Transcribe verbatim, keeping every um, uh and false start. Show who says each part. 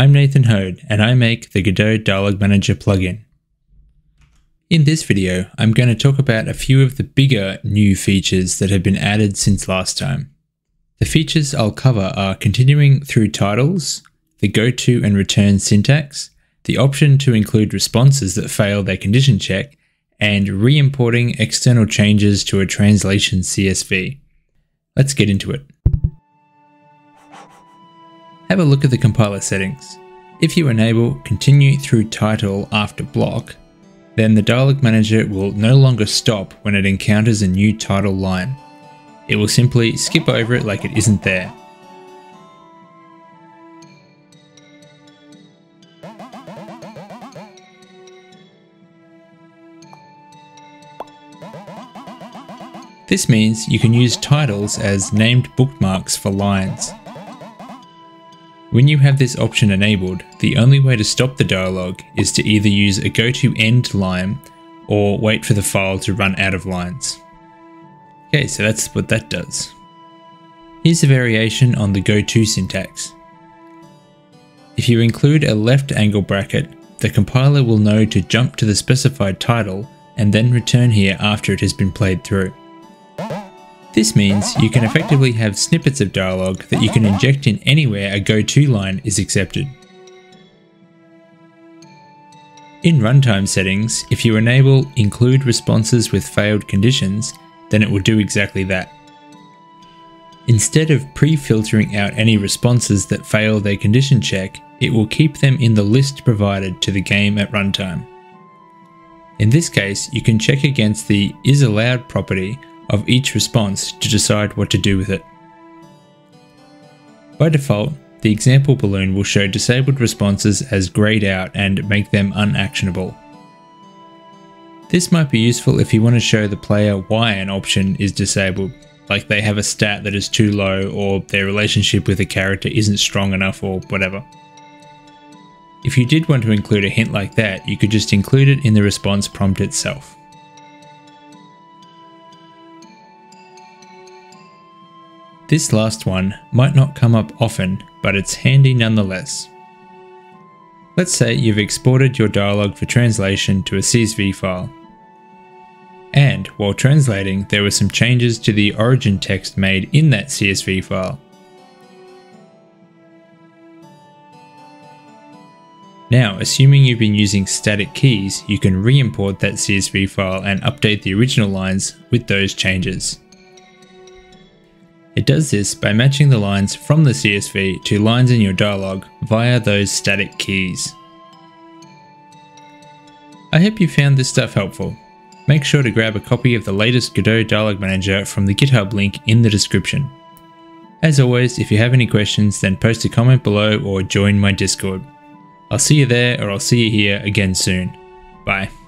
Speaker 1: I'm Nathan Hode and I make the Godot Dialogue Manager plugin. In this video, I'm going to talk about a few of the bigger new features that have been added since last time. The features I'll cover are continuing through titles, the go to and return syntax, the option to include responses that fail their condition check, and re-importing external changes to a translation C S V. Let's get into it. Have a look at the compiler settings. If you enable continue through title after block, then the Dialogue Manager will no longer stop when it encounters a new title line. It will simply skip over it like it isn't there. This means you can use titles as named bookmarks for lines. When you have this option enabled, the only way to stop the dialogue is to either use a go-to-end line or wait for the file to run out of lines. Okay, so that's what that does. Here's a variation on the go-to syntax. If you include a left angle bracket, the compiler will know to jump to the specified title and then return here after it has been played through. This means you can effectively have snippets of dialogue that you can inject in anywhere a go-to line is accepted. In runtime settings, if you enable include responses with failed conditions, then it will do exactly that. Instead of pre-filtering out any responses that fail their condition check, it will keep them in the list provided to the game at runtime. In this case, you can check against the isAllowed property of each response to decide what to do with it. By default, the example balloon will show disabled responses as grayed out and make them unactionable. This might be useful if you want to show the player why an option is disabled, like they have a stat that is too low or their relationship with a character isn't strong enough or whatever. If you did want to include a hint like that, you could just include it in the response prompt itself. This last one might not come up often, but it's handy nonetheless. Let's say you've exported your dialogue for translation to a C S V file. And while translating, there were some changes to the origin text made in that C S V file. Now, assuming you've been using static keys, you can re-import that C S V file and update the original lines with those changes. It does this by matching the lines from the C S V to lines in your dialogue via those static keys. I hope you found this stuff helpful. Make sure to grab a copy of the latest Godot Dialogue Manager from the GitHub link in the description. As always, if you have any questions, then post a comment below or join my Discord. I'll see you there or I'll see you here again soon. Bye.